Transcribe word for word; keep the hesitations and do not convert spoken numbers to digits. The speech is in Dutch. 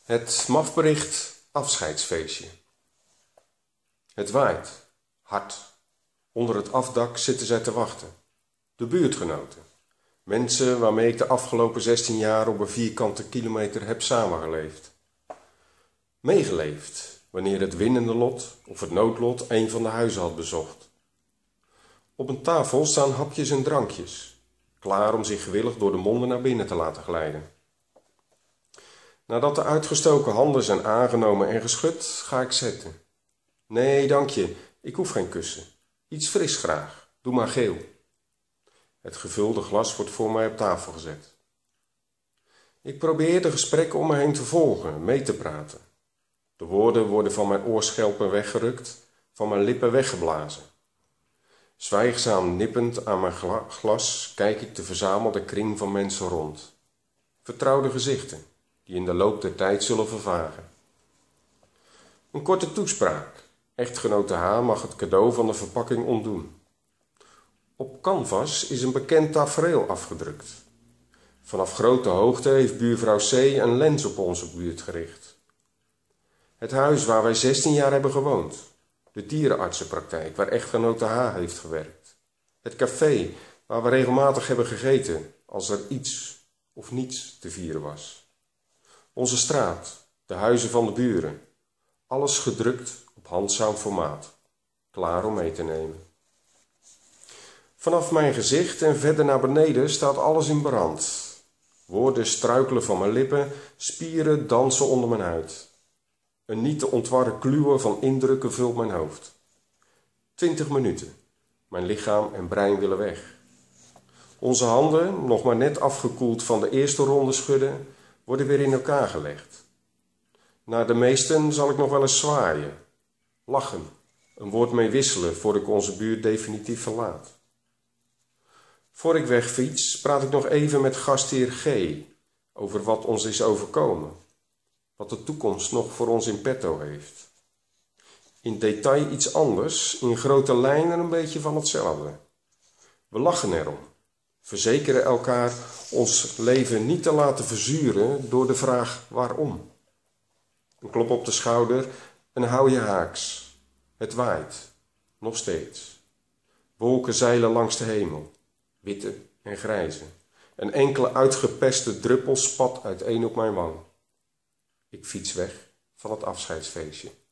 Het M A F-bericht afscheidsfeestje. Het waait, hard. Onder het afdak zitten zij te wachten. De buurtgenoten. Mensen waarmee ik de afgelopen zestien jaar op een vierkante kilometer heb samengeleefd. Meegeleefd wanneer het winnende lot of het noodlot een van de huizen had bezocht. Op een tafel staan hapjes en drankjes, klaar om zich gewillig door de monden naar binnen te laten glijden. Nadat de uitgestoken handen zijn aangenomen en geschud, ga ik zitten. Nee, dank je, ik hoef geen kussen. Iets fris graag, doe maar geel. Het gevulde glas wordt voor mij op tafel gezet. Ik probeer de gesprekken om me heen te volgen, mee te praten. De woorden worden van mijn oorschelpen weggerukt, van mijn lippen weggeblazen. Zwijgzaam nippend aan mijn gla glas kijk ik de verzamelde kring van mensen rond. Vertrouwde gezichten, die in de loop der tijd zullen vervagen. Een korte toespraak. Echtgenote H. mag het cadeau van de verpakking ontdoen. Op canvas is een bekend tafereel afgedrukt. Vanaf grote hoogte heeft buurvrouw C. een lens op onze buurt gericht. Het huis waar wij zestien jaar hebben gewoond. De dierenartsenpraktijk waar echtgenote H. heeft gewerkt. Het café waar we regelmatig hebben gegeten als er iets of niets te vieren was. Onze straat, de huizen van de buren. Alles gedrukt op handzaam formaat. Klaar om mee te nemen. Vanaf mijn gezicht en verder naar beneden staat alles in brand. Woorden struikelen van mijn lippen, spieren dansen onder mijn huid. Een niet te ontwarren kluwen van indrukken vult mijn hoofd. Twintig minuten. Mijn lichaam en brein willen weg. Onze handen, nog maar net afgekoeld van de eerste ronde schudden, worden weer in elkaar gelegd. Naar de meesten zal ik nog wel eens zwaaien. Lachen, een woord mee wisselen voor ik onze buurt definitief verlaat. Voor ik wegfiets praat ik nog even met gastheer G. over wat ons is overkomen. Wat de toekomst nog voor ons in petto heeft. In detail iets anders, in grote lijnen een beetje van hetzelfde. We lachen erom. Verzekeren elkaar ons leven niet te laten verzuren door de vraag waarom. Een klop op de schouder en hou je haaks. Het waait, nog steeds. Wolken zeilen langs de hemel, witte en grijze. Een enkele uitgepeste druppel spat uiteen op mijn wang. Ik fiets weg van het afscheidsfeestje.